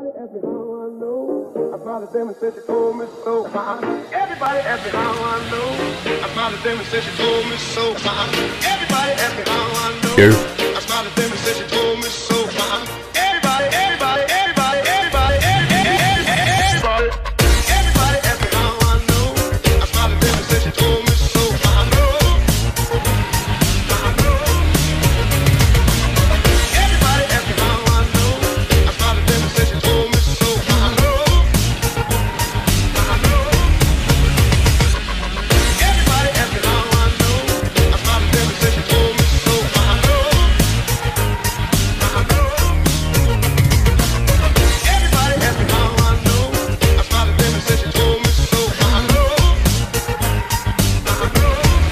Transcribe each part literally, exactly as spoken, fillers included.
asked me how I know. I smiled at them and said she told me so. Everybody asked me how I know. I smiled at them and said she told me so. Everybody asked me how I know. Here. I smiled at them and said she told me so. Everybody, everybody, everybody, everybody, everybody, everybody, everybody asked me how I know. I smiled at them and said she told me so. I know. I know. Everybody asked me how I know. I smiled at them and said she told me so. I know. I know. Everybody asked me how I know. I smiled at them and said she told me so. I know. I know. Everybody asked me how I know. I smiled at them and said she told me so. I know. I know.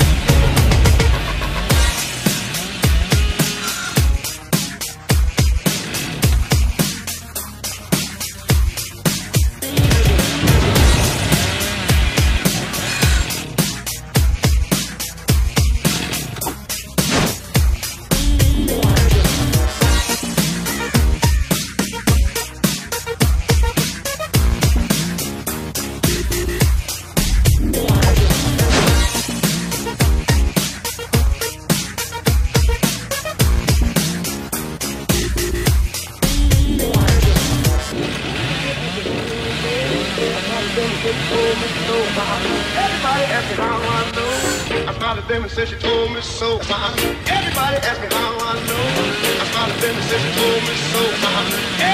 Everybody asked me how I know. I smiled at them and said she told me so. Everybody asked me how I know. I smiled at them and said she told me so.